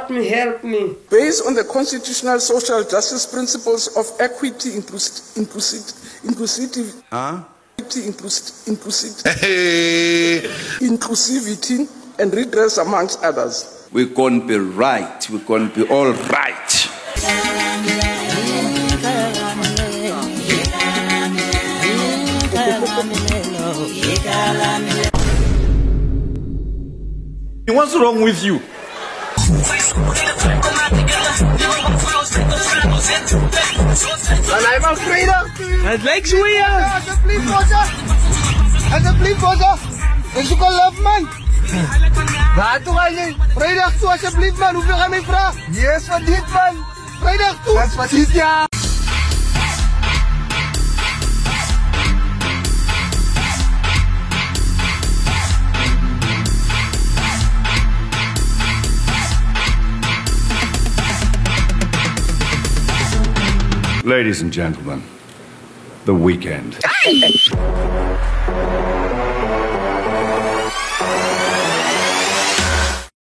God me help me. Based on the constitutional social justice principles of equity, inclusivity, and redress, amongst others. We're going to be right. We're going to be all right. What's wrong with you? I'm a trader. Het lijkt zo ja. Alsjeblieft, Bossa. Alsjeblieft, Bossa. Ik zoek een love, man. Waar toch al je? Vrijdag toe, alsjeblieft, man. Hoeveel gaan mij vragen? Yes, wat dit, man. Vrijdag toe. Dat is wat dit, ja. Ladies and gentlemen, The Weeknd.